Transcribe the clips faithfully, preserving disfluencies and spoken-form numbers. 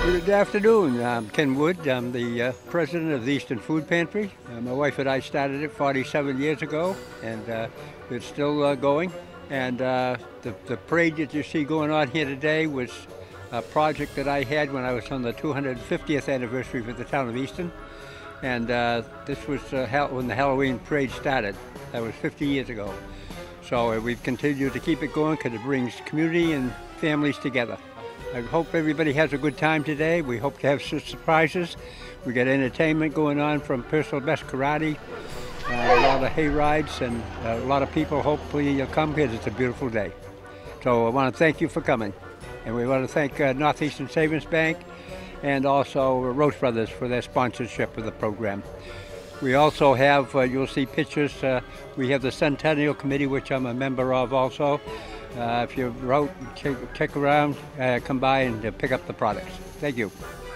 Good afternoon. I'm Ken Wood. I'm the uh, president of the Easton Food Pantry. Uh, my wife and I started it forty-seven years ago, and uh, it's still uh, going. And uh, the, the parade that you see going on here today was a project that I had when I was on the two hundred fiftieth anniversary for the Town of Easton. And uh, this was uh, when the Halloween parade started. That was fifty years ago. So uh, we've continued to keep it going because it brings community and families together. I hope everybody has a good time today. We hope to have some surprises. We got entertainment going on from personal best karate, uh, a lot of hay rides, and a lot of people. Hopefully you'll come because it's a beautiful day. So I want to thank you for coming. And we want to thank uh, Northeastern Savings Bank and also Roche Brothers for their sponsorship of the program. We also have, uh, you'll see pictures, uh, we have the Centennial Committee, which I'm a member of also. Uh, if you're out, check, check around, uh, come by and uh, pick up the products. Thank you.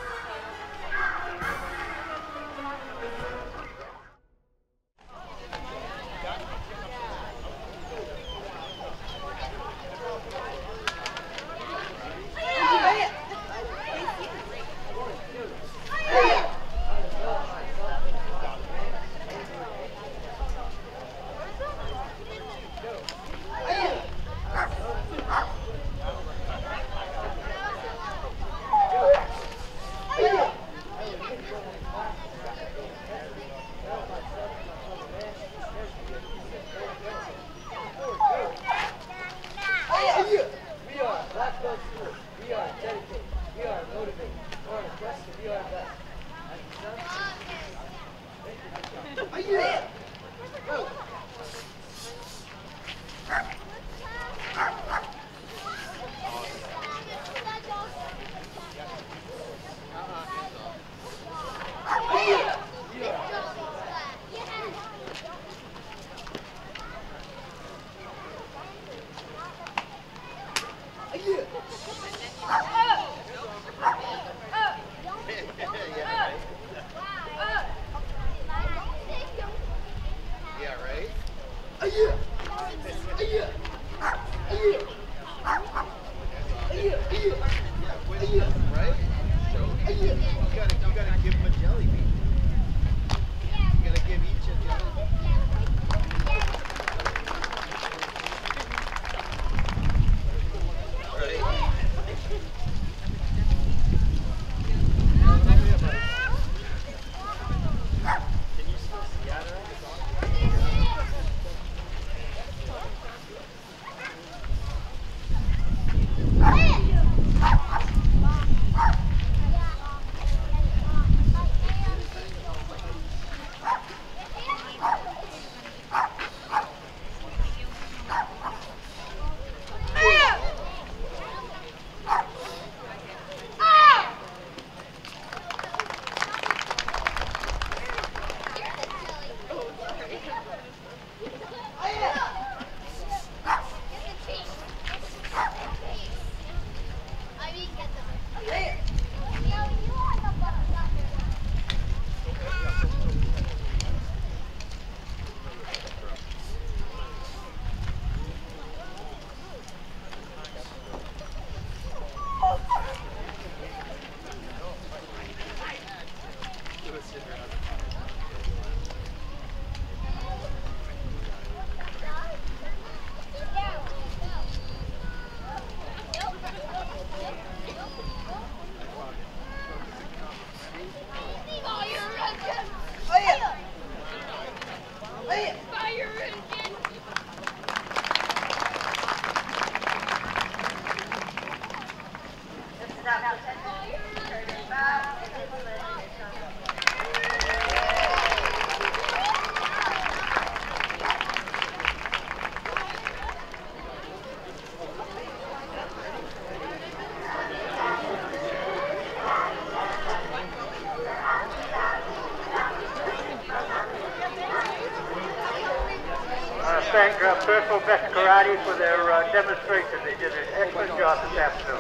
Thank uh, Personal Best Karate for their uh, demonstration. They did an excellent job this afternoon.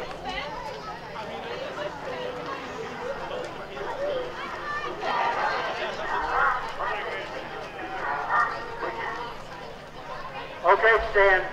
Okay, stand.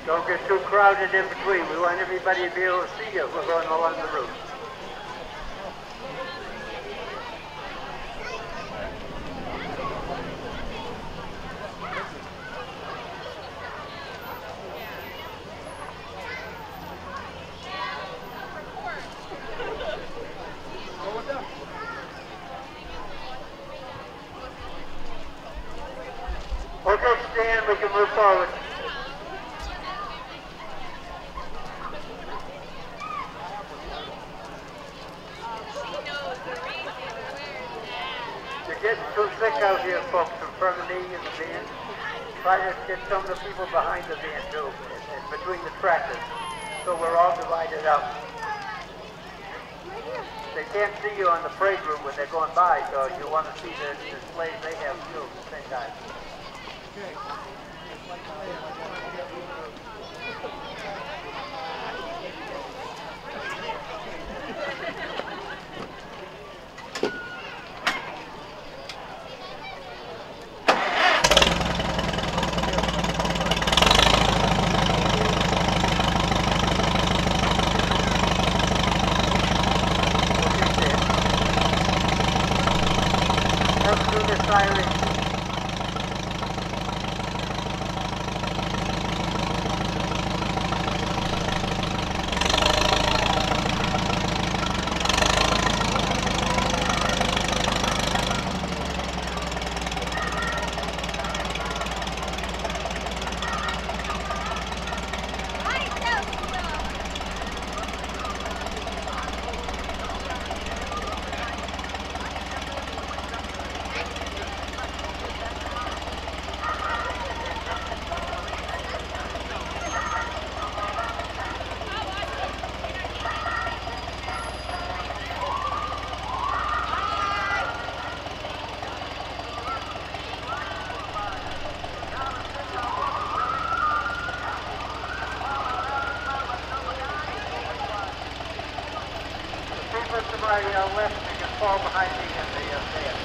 Don't get too crowded in between. We want everybody to be able to see you. We're going along the route. Okay, Stan, we can move forward. You're getting too thick out here, folks, in front of me and the van. Try to get some of the people behind the van, too, and between the tractors, so we're all divided up. They can't see you on the parade route when they're going by, so you want to see the displays they have, too, at the same time. Let's do this siren. To my uh, left, you can fall behind me in the uh, van.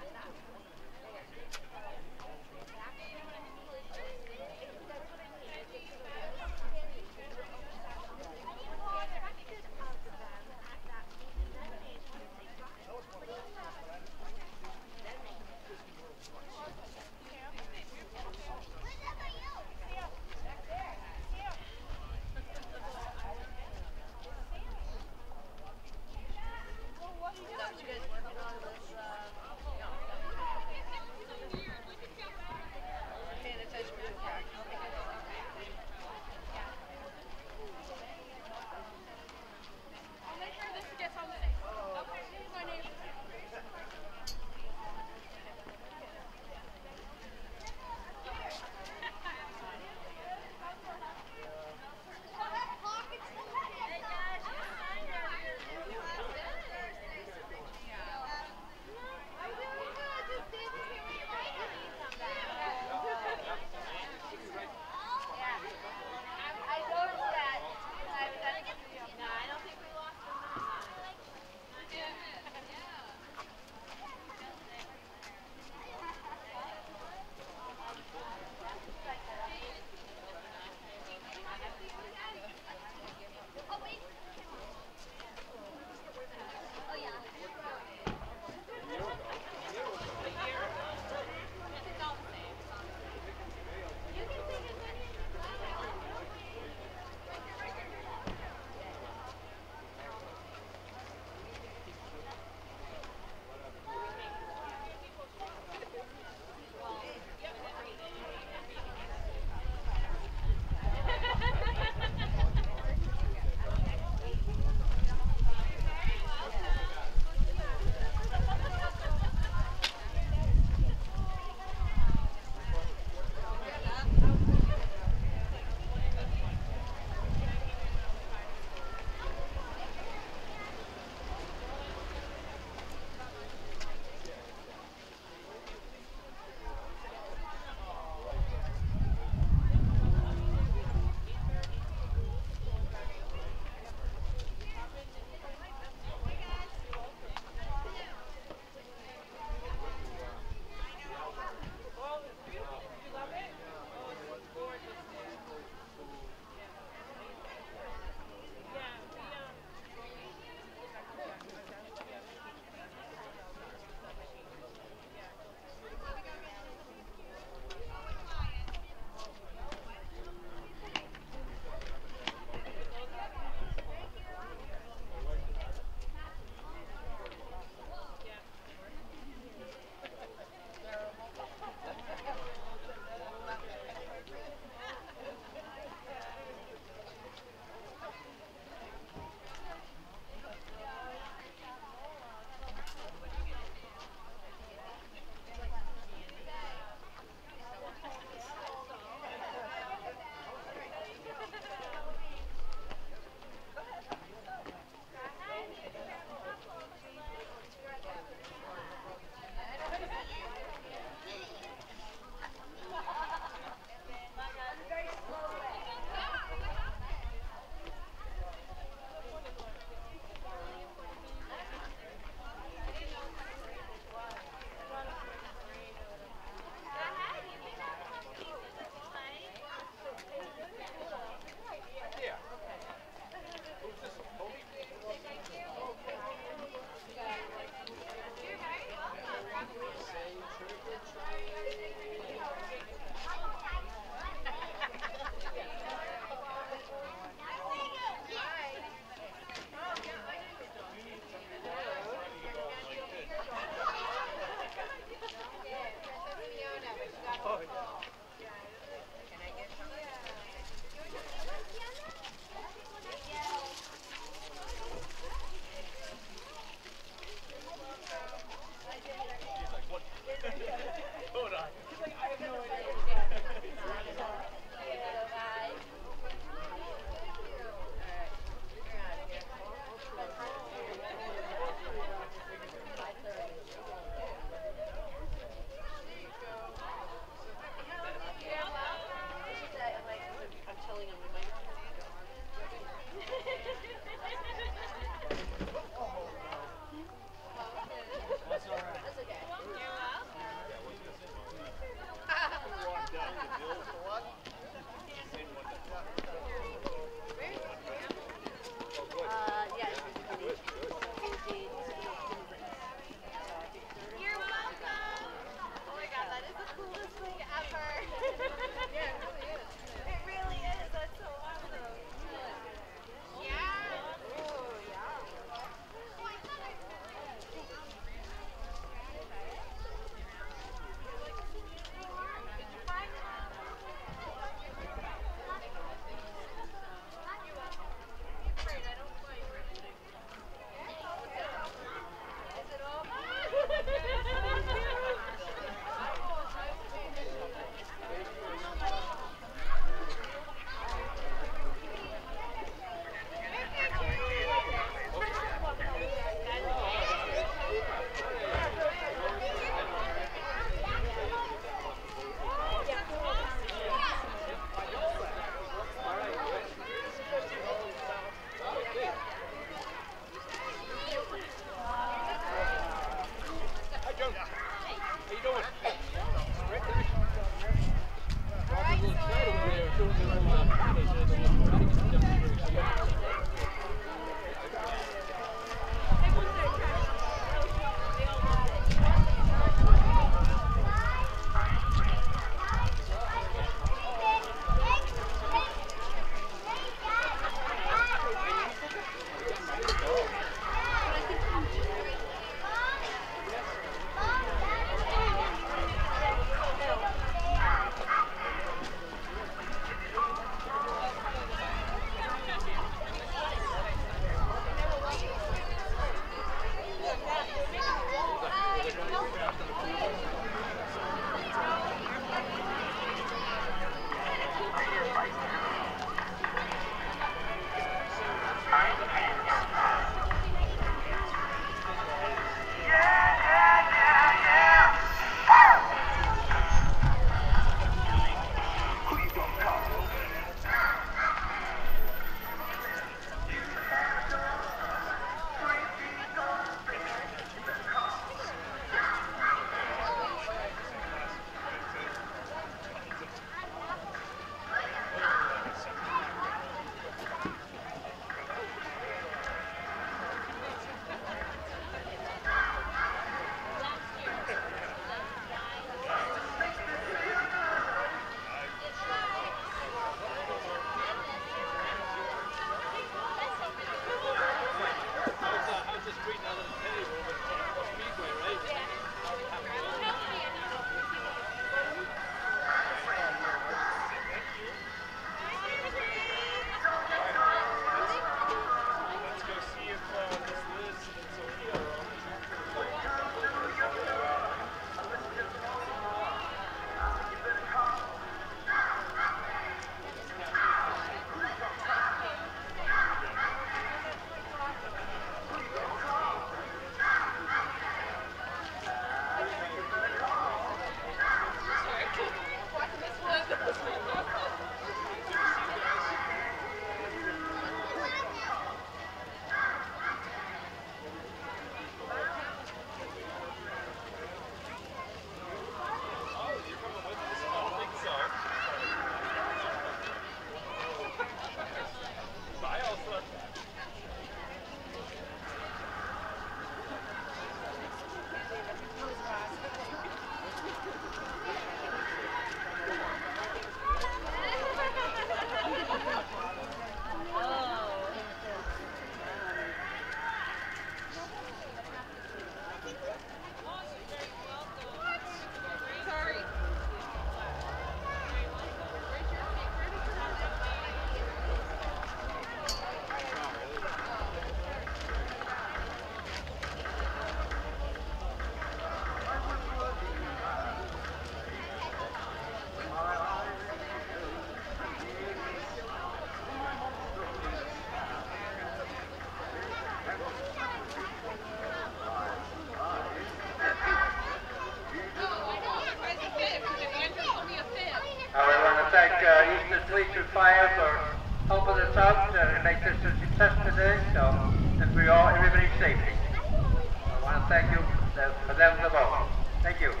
police and fire for helping us out to make this a success today. So, and for all, everybody's safety. I want to thank you for them the most. Thank you.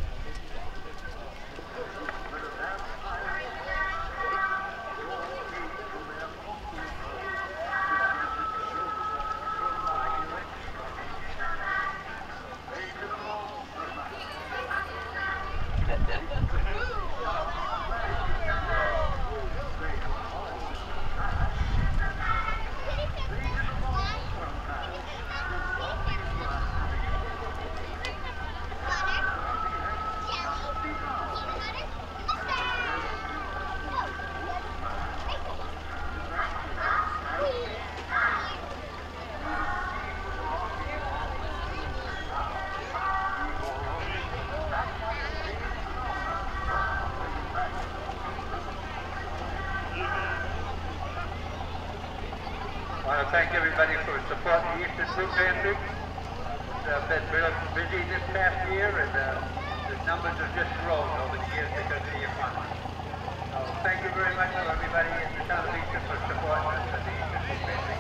I want to thank everybody for supporting the Easton Food Pantry. It's uh, been real busy this past year, and uh, the numbers have just grown over the years because of your funding. So thank you very much to everybody in the Town of Easton for supporting us at the Easton Food Pantry.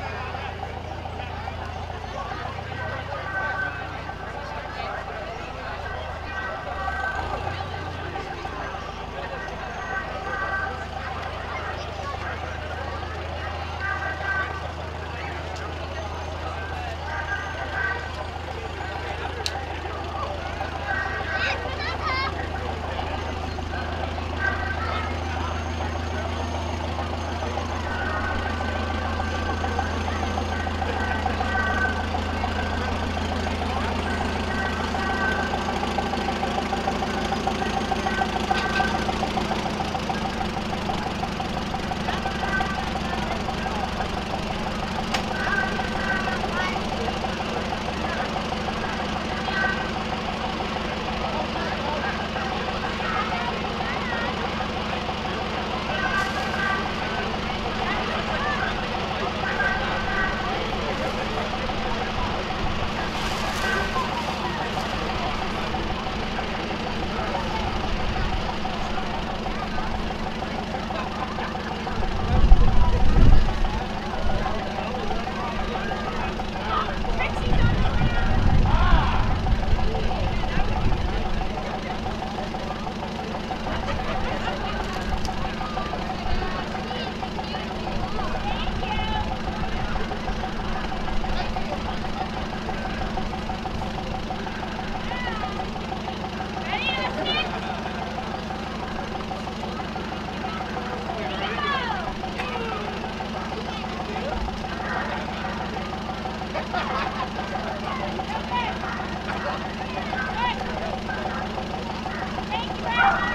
Thank you.